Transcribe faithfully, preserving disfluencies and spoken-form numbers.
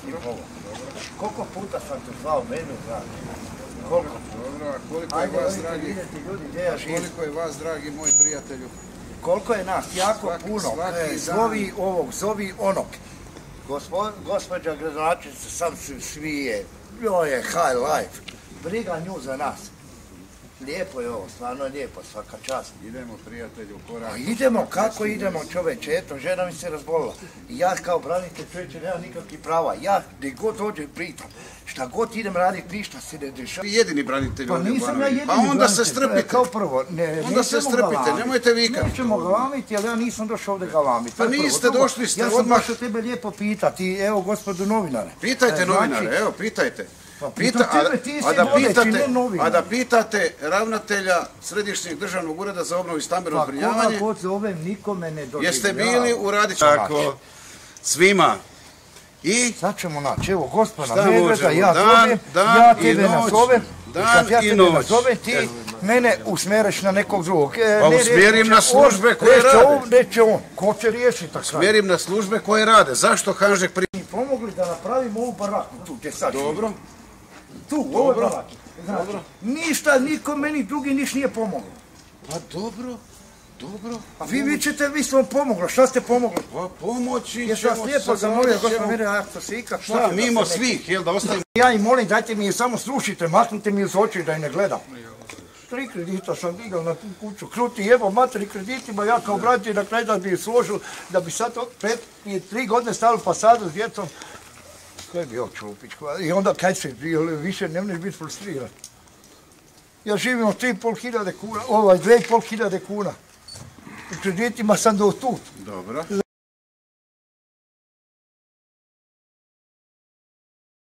ti pomoći. Koliko puta sam te zvao menu, znači? Koliko? Dobro, a koliko je vas, dragi, koliko je vas, dragi moj prijatelju? Koliko je nas, jako puno. Zovi ovog, zovi onog. Gospođa gradonačelnica sam se svije, joj je high life, briga nju za nas. Lijepo je ovo, stvarno lijepo, svaka čast. Idemo, prijatelju, korak. A idemo, kako idemo, čoveče, eto, žena mi se razbolila. I ja kao branitelj, čovječe, nemam nikakvih prava. Ja, gdje god dođem, pritam. Šta god idem raditi, ništa se ne dešava. Vi jedini branitelj ovdje u Banovini. Pa nisam ja jedini branitelj. Pa onda branitelj, se strpite. Kao prvo, ne, onda se strpite, nemojte vikati. Nećemo galamiti, ali ja nisam došao ovdje galamiti. Pa niste došli, ste odmah. Ja sam došao tebe lijepo pitati, evo, gospodu novinare. Pitajte novinare, evo, pitajte. Pita, a, tebe, ti a, da pitate, a da pitate ravnatelja Središnjeg državnog ureda za obnovu i stambeno zbrinjavanje. Pa koga god zovem, nikome ne dođe. Jeste bili u Radiću? Tako, svima. I? Sad ćemo naći, evo gospodina Medveda, ja zovem, ja tebe nazovem, dan ja i tebe noć. nazovem, ti mene usmeriš na nekog drugog. E, pa usmjerim na službe koje reće rade. On, reće on, ko će riješiti tako? Usmjerim na službe koje rade. Zašto Hanžek pri... Mi pomogli da napravimo ovu baraku tu gdje sad. Dobro. Tu, u ovoj baraki. Znači, ništa, niko meni drugi niš nije pomoglo. Pa dobro, dobro. A vi vičete, vi smo pomogli, šta ste pomogli? Pa pomoći ćemo... Jesam vas lijepo zamolio, gospodin Medveda, ako se ikak... Šta, mimo svih, jel da ostavimo... Ja im molim, dajte mi je samo slušajte, maknite mi iz oči da je ne gledam. Tri kredita sam digao na tu kuću, kruti evo materi kreditima, ja kao branitelj na kraju da bi je složil, da bi sad pred tri godine stavili fasadu s djecom. Ko je bio Čupić? I onda kaj se više ne možeš biti frustriran. Ja živim od tri i pol hiljade kuna, ovaj, dve i pol hiljade kuna. U kreditima sam do tu. Dobro.